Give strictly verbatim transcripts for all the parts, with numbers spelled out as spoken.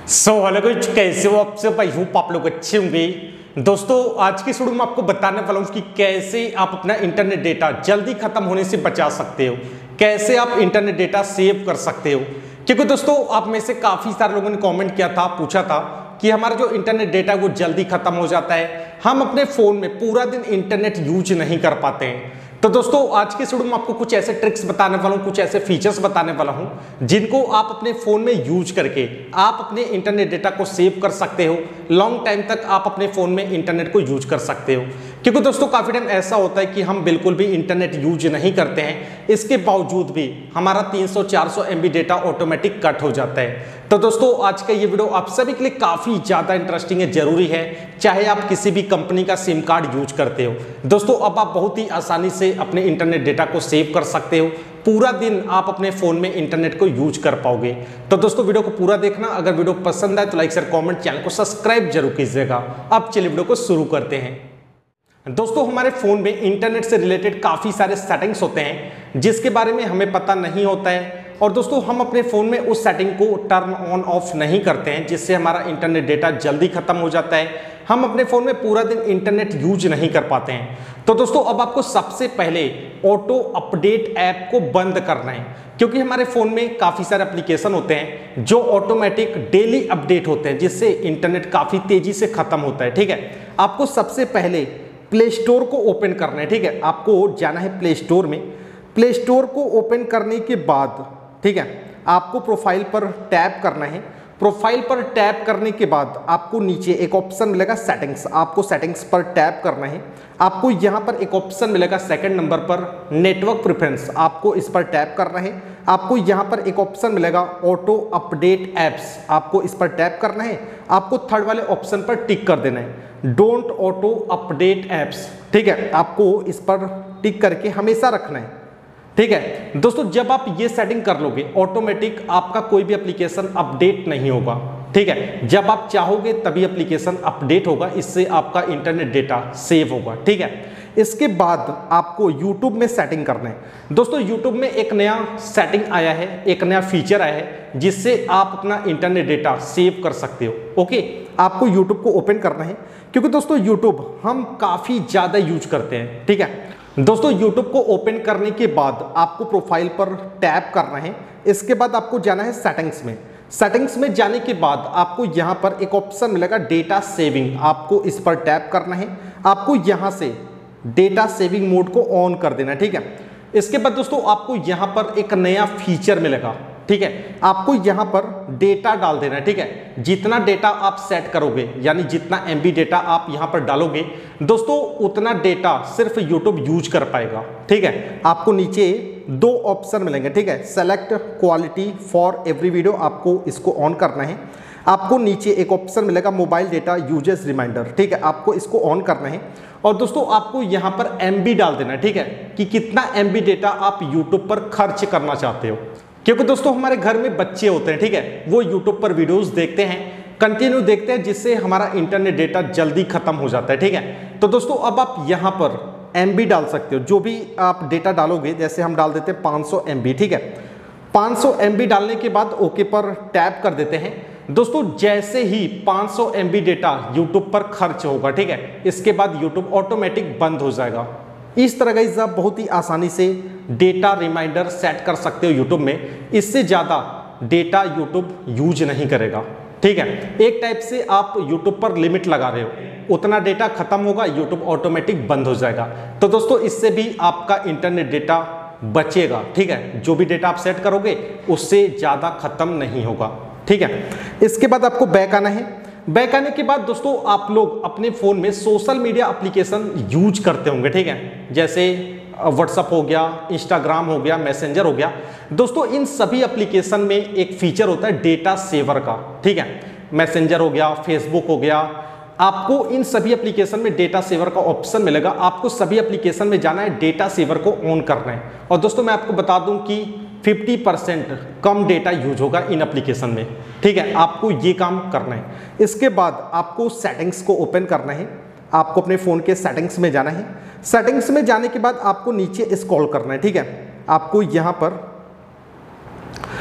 So hello guys, कैसे हो आप सब? आई होप आप लोग अच्छे होंगे। दोस्तों आज की वीडियो में आपको बताने वाला हूं कि कैसे आप अपना इंटरनेट डेटा जल्दी खत्म होने से बचा सकते हो, कैसे आप इंटरनेट डेटा सेव कर सकते हो। क्योंकि दोस्तों आप में से काफी सारे लोगों ने कमेंट किया था, पूछा था कि हमारा जो इंटरनेट डेटा वो जल्दी खत्म हो जाता है, हम अपने फोन में पूरा दिन इंटरनेट यूज नहीं कर पाते हैं। तो दोस्तों आज के वीडियो में आपको कुछ ऐसे ट्रिक्स बताने वाला हूं, कुछ ऐसे फीचर्स बताने वाला हूं जिनको आप अपने फोन में यूज करके आप अपने इंटरनेट डेटा को सेव कर सकते हो। लॉन्ग टाइम तक आप अपने फोन में इंटरनेट को यूज कर सकते हो। क्योंकि दोस्तों काफी टाइम ऐसा होता है कि हम बिल्कुल भी इंटरनेट यूज नहीं करते हैं, इसके बावजूद भी हमारा तीन सौ चार सौ M B data automatic cut हो जाता है। तो दोस्तों आज का ये वीडियो आप सभी के लिए काफी ज्यादा इंटरेस्टिंग है, जरूरी है, चाहे आप किसी भी कंपनी का सिम कार्ड यूज करते हो। दोस्तों अब आप बहुत ही आसानी से अपने इंटरनेट डेटा को सेव कर सकते हो, पूरा दिन आप अपने फोन में इंटरनेट को यूज कर पाओगे। तो दोस्तों वीडियो को पूरा देखना, अगर वीडियो पसंद आए तो लाइक शेयर कमेंट, चैनल को सब्सक्राइब जरूर कीजिएगा। अब चलिए वीडियो को शुरू करते हैं। दोस्तों हमारे फोन में इंटरनेट से रिलेटेड काफी सारे सेटिंग्स होते हैं जिसके बारे में हमें पता नहीं होता है, और दोस्तों हम अपने फोन में उस सेटिंग को टर्न ऑन ऑफ नहीं करते हैं, जिससे हमारा इंटरनेट डेटा जल्दी खत्म हो जाता है। हम अपने फोन में पूरा दिन इंटरनेट यूज नहीं कर पाते हैं। तो दोस्तों अब आपको सबसे पहले ऑटो अपडेट ऐप को बंद करना है, क्योंकि हमारे फोन में काफी सारे एप्लीकेशन होते हैं जो ऑटोमेटिक डेली अपडेट होते हैं, जिससे इंटरनेट काफी तेजी से खत्म होता है। ठीक है, आपको सबसे पहले प्ले स्टोर को ओपन करना है। ठीक है, आपको जाना है प्ले स्टोर में। प्ले स्टोर को ओपन करने के बाद ठीक है आपको प्रोफाइल पर टैप करना है। प्रोफाइल पर टैप करने के बाद आपको नीचे एक ऑप्शन मिलेगा सेटिंग्स, आपको सेटिंग्स पर टैप करना है। आपको यहाँ पर एक ऑप्शन मिलेगा सेकंड नंबर पर नेटवर्क प्रेफरेंस, आपको इस पर टैप करना है। आपको यहाँ पर एक ऑप्शन मिलेगा ऑटो अपडेट एप्स, आपको इस पर टैप करना है। आपको थर्ड वाले ऑप्शन पर टिक कर देना है, डोंट ऑटो अपडेट एप्स। ठीक है, आपको इस पर टिक करके हमेशा रखना है। ठीक है दोस्तों, जब आप ये सेटिंग कर लोगे ऑटोमेटिक आपका कोई भी एप्लीकेशन अपडेट नहीं होगा। ठीक है, जब आप चाहोगे तभी एप्लीकेशन अपडेट होगा, इससे आपका इंटरनेट डेटा सेव होगा। ठीक है, इसके बाद आपको YouTube में सेटिंग करना है। दोस्तों YouTube में एक नया सेटिंग आया है, एक नया फीचर आया है जिससे आप अपना इंटरनेट डेटा सेव कर सकते हो। ओके, आपको YouTube को ओपन करना है, क्योंकि दोस्तों YouTube हम काफी ज्यादा यूज करते हैं। ठीक है दोस्तों, YouTube को ओपन करने के बाद आपको प्रोफाइल पर टैप करना है। इसके बाद आपको जाना है सेटिंग्स में। सेटिंग्स में जाने के बाद आपको यहाँ पर एक ऑप्शन मिलेगा डेटा सेविंग, आपको इस पर टैप करना है। आपको यहाँ से डेटा सेविंग मोड को ऑन कर देना है। ठीक है, इसके बाद दोस्तों आपको यहाँ पर एक नया फीचर मिलेगा। ठीक है, आपको यहाँ पर डेटा डाल देना है। ठीक है, जितना डेटा आप सेट करोगे, यानी जितना एमबी डेटा आप यहाँ पर डालोगे दोस्तों, उतना डेटा सिर्फ YouTube यूज कर पाएगा। ठीक है, आपको नीचे दो ऑप्शन मिलेंगे। ठीक है, select quality for every video, आपको इसको ऑन करना है। आपको नीचे एक ऑप्शन मिलेगा मोबाइल डेटा यूजेस रिमाइंडर। ठीक है, आपको इसको ऑन करना है, और दोस्तों आपको यहाँ पर एमबी डाल देना है। ठीक है, कि कितना एमबी डेटा आप यूट्यूब पर खर्च करना चाहते हो, क्योंकि दोस्तों हमारे घर में बच्चे होते हैं। ठीक है, वो यूट्यूब पर वीडियोस देखते हैं, कंटिन्यू देखते हैं, जिससे हमारा इंटरनेट डेटा जल्दी खत्म हो जाता है। ठीक है, तो दोस्तों अब आप यहाँ पर एमबी डाल सकते हो, जो भी आप डेटा डालोगे। जैसे हम डाल देते हैं पाँच सौ एमबी। ठीक है, पाँच सौ एमबी डालने के बाद ओके पर टैप कर देते हैं। दोस्तों जैसे ही पाँच सौ एमबी डेटा यूट्यूब पर खर्च होगा, ठीक है, इसके बाद यूट्यूब ऑटोमेटिक बंद हो जाएगा। इस तरह गाइस आप बहुत ही आसानी से डेटा रिमाइंडर सेट कर सकते हो यूट्यूब में। इससे ज़्यादा डेटा यूट्यूब यूज नहीं करेगा। ठीक है, एक टाइप से आप यूट्यूब पर लिमिट लगा रहे हो, उतना डेटा खत्म होगा, यूट्यूब ऑटोमेटिक बंद हो जाएगा। तो दोस्तों इससे भी आपका इंटरनेट डेटा बचेगा। ठीक है, जो भी डेटा आप सेट करोगे उससे ज़्यादा खत्म नहीं होगा। ठीक है, इसके बाद आपको बैक आना है। बैक आने के बाद दोस्तों आप लोग अपने फ़ोन में सोशल मीडिया एप्लीकेशन यूज करते होंगे। ठीक है, जैसे व्हाट्सअप हो गया, इंस्टाग्राम हो गया, मैसेंजर हो गया। दोस्तों इन सभी एप्लीकेशन में एक फीचर होता है डेटा सेवर का। ठीक है, मैसेंजर हो गया, फेसबुक हो गया, आपको इन सभी एप्लीकेशन में डेटा सेवर का ऑप्शन मिलेगा। आपको सभी एप्लीकेशन में जाना है, डेटा सेवर को ऑन करना है। और दोस्तों मैं आपको बता दूं कि पचास परसेंट कम डेटा यूज होगा इन एप्लीकेशन में। ठीक है, आपको ये काम करना है। इसके बाद आपको सेटिंग्स को ओपन करना है, आपको अपने फ़ोन के सेटिंग्स में जाना है। सेटिंग्स में जाने के बाद आपको नीचे स्क्रॉल करना है। ठीक है, आपको यहाँ पर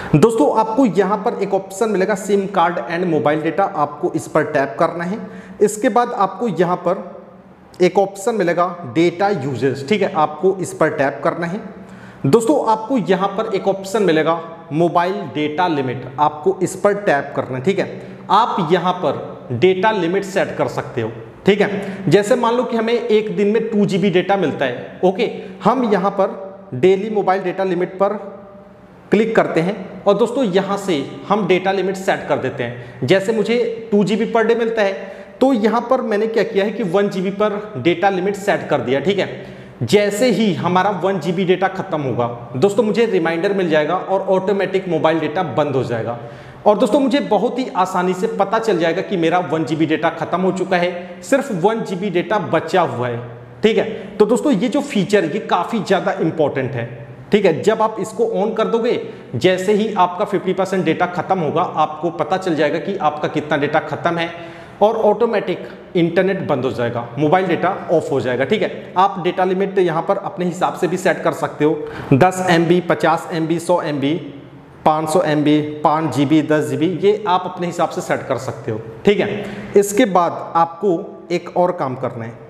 दोस्तों आपको यहाँ पर एक ऑप्शन मिलेगा SIM card and mobile data, आपको इस पर टैप करना है। इसके बाद आपको यहाँ पर एक ऑप्शन मिलेगा डेटा यूजेस, ठीक है, आपको इस पर टैप करना है। दोस्तों आपको यहाँ पर एक ऑप्शन मिलेगा मोबाइल डेटा लिमिट, आपको इस पर टैप करना है, ठीक है। आप यहाँ पर डेटा लिमिट सेट कर सकते हो, ठीक है। जैसे मान लो कि हमें एक दिन में टू जीबी डेटा मिलता है, ओके, हम यहाँ पर डेली मोबाइल डेटा लिमिट पर क्लिक करते हैं और दोस्तों यहाँ से हम डेटा लिमिट सेट कर देते हैं। जैसे मुझे टू जीबी पर डे मिलता है तो यहाँ पर मैंने क्या किया है कि वन जीबी पर डेटा लिमिट सेट कर दिया, ठीक है। जैसे ही हमारा वन जीबी डेटा खत्म होगा दोस्तों मुझे रिमाइंडर मिल जाएगा और ऑटोमेटिक मोबाइल डेटा बंद हो जाएगा। और दोस्तों मुझे बहुत ही आसानी से पता चल जाएगा कि मेरा वन जीबी डेटा खत्म हो चुका है, सिर्फ वन जीबी डेटा बचा हुआ है, ठीक है। तो दोस्तों ये जो फीचर ये काफ़ी ज़्यादा इंपॉर्टेंट है, ठीक है। जब आप इसको ऑन कर दोगे, जैसे ही आपका फिफ्टी परसेंट डेटा खत्म होगा आपको पता चल जाएगा कि आपका कितना डेटा खत्म है और ऑटोमेटिक इंटरनेट बंद हो जाएगा, मोबाइल डेटा ऑफ हो जाएगा, ठीक है। आप डेटा लिमिट यहाँ पर अपने हिसाब से भी सेट कर सकते हो, दस एम बी, पचास एम बी, सौ एम बी, पाँच सौ एम बी, पाँच जी बी, दस जी बी, ये आप अपने हिसाब से सेट कर सकते हो, ठीक है। इसके बाद आपको एक और काम करना है,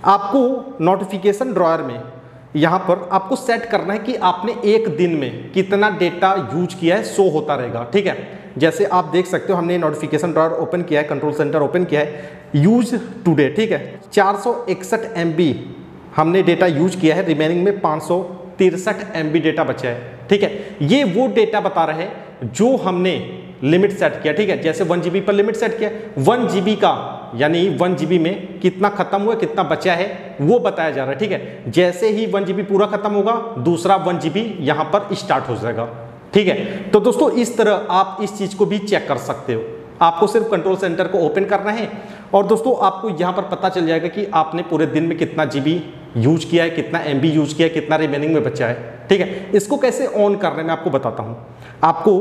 आपको नोटिफिकेशन ड्रॉयर में यहाँ पर आपको सेट करना है कि आपने एक दिन में कितना डेटा यूज किया है, शो होता रहेगा, ठीक है। जैसे आप देख सकते हो हमने नोटिफिकेशन ड्रॉयर ओपन किया है, कंट्रोल सेंटर ओपन किया है, यूज टुडे, ठीक है, चार सौ इकसठ एम बी हमने डेटा यूज किया है, रिमेनिंग में पाँच सौ तिरसठ एम बी डेटा बचा है, ठीक है। ये वो डेटा बता रहे हैं जो हमने लिमिट सेट किया, ठीक है। जैसे वन जीबी पर लिमिट सेट किया, वन जीबी का यानी वन जीबी में कितना खत्म हुआ, कितना बचा है वो बताया जा रहा है, ठीक है। जैसे ही वन जीबी पूरा खत्म होगा दूसरा वन जीबी यहाँ पर स्टार्ट हो जाएगा, ठीक है। तो दोस्तों इस तरह आप इस चीज को भी चेक कर सकते हो। आपको सिर्फ कंट्रोल सेंटर को ओपन करना है और दोस्तों आपको यहाँ पर पता चल जाएगा कि आपने पूरे दिन में कितना जीबी यूज किया है, कितना एमबी यूज किया है, कितना रिमेनिंग में बचा है, ठीक है। इसको कैसे ऑन करना है मैं आपको बताता हूँ। आपको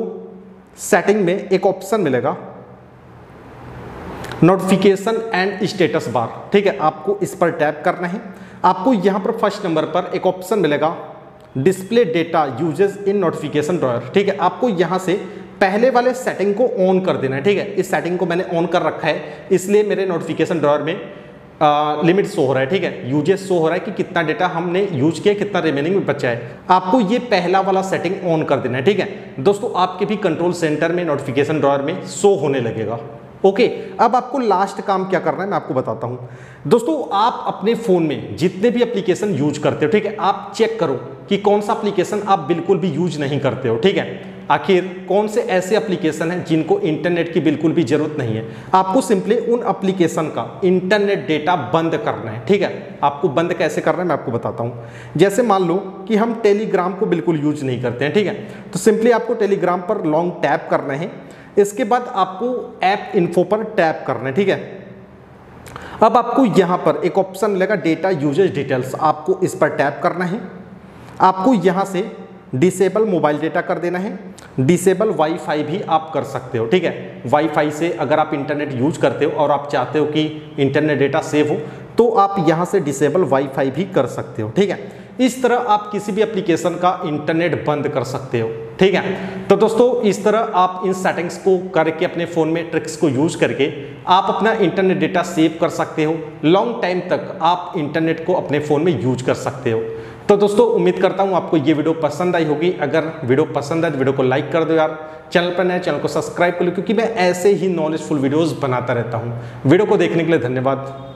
सेटिंग में एक ऑप्शन मिलेगा नोटिफिकेशन एंड स्टेटस बार, ठीक है, आपको इस पर टैप करना है। आपको यहाँ पर फर्स्ट नंबर पर एक ऑप्शन मिलेगा display data usage in notification drawer, ठीक है। आपको यहाँ से पहले वाले सेटिंग को ऑन कर देना है, ठीक है। इस सेटिंग को मैंने ऑन कर रखा है इसलिए मेरे नोटिफिकेशन ड्रॉयर में लिमिट शो हो रहा है, ठीक है, यूजेस शो हो रहा है कि कितना डेटा हमने यूज किया, कितना रिमेनिंग में बचा है। आपको ये पहला वाला सेटिंग ऑन कर देना है, ठीक है। दोस्तों आपके भी कंट्रोल सेंटर में नोटिफिकेशन ड्रॉयर में शो होने लगेगा, ओके। अब आपको लास्ट काम क्या करना है मैं आपको बताता हूं। दोस्तों आप अपने फोन में जितने भी एप्लीकेशन यूज करते हो, ठीक है, आप चेक करो कि कौन सा एप्लीकेशन आप बिल्कुल भी यूज नहीं करते हो, ठीक है। आखिर कौन से ऐसे एप्लीकेशन हैं जिनको इंटरनेट की बिल्कुल भी जरूरत नहीं है। आपको सिंपली उन एप्लीकेशन का इंटरनेट डेटा बंद करना है, ठीक है। आपको बंद कैसे करना है मैं आपको बताता हूं। जैसे मान लो कि हम टेलीग्राम को बिल्कुल यूज नहीं करते हैं, ठीक है, तो सिंपली आपको टेलीग्राम पर लॉन्ग टैप करना है। इसके बाद आपको ऐप इन्फो पर टैप करना है, ठीक है। अब आपको यहां पर एक ऑप्शन मिलेगा डेटा यूजेज डिटेल्स, आपको इस पर टैप करना है। आपको यहां से डिसेबल मोबाइल डेटा कर देना है, डिसेबल वाईफाई भी आप कर सकते हो, ठीक है। वाईफाई से अगर आप इंटरनेट यूज करते हो और आप चाहते हो कि इंटरनेट डेटा सेव हो तो आप यहां से डिसेबल वाईफाई भी कर सकते हो, ठीक है। इस तरह आप किसी भी एप्लीकेशन का इंटरनेट बंद कर सकते हो, ठीक है। तो दोस्तों इस तरह आप इन सेटिंग्स को करके अपने फ़ोन में ट्रिक्स को यूज करके आप अपना इंटरनेट डेटा सेव कर सकते हो। लॉन्ग टाइम तक आप इंटरनेट को अपने फ़ोन में यूज कर सकते हो। तो दोस्तों उम्मीद करता हूँ आपको ये वीडियो पसंद आई होगी। अगर वीडियो पसंद आए तो वीडियो को लाइक कर दो यार, चैनल पर नए चैनल को सब्सक्राइब कर लो क्योंकि मैं ऐसे ही नॉलेजफुल वीडियोज़ बनाता रहता हूँ। वीडियो को देखने के लिए धन्यवाद।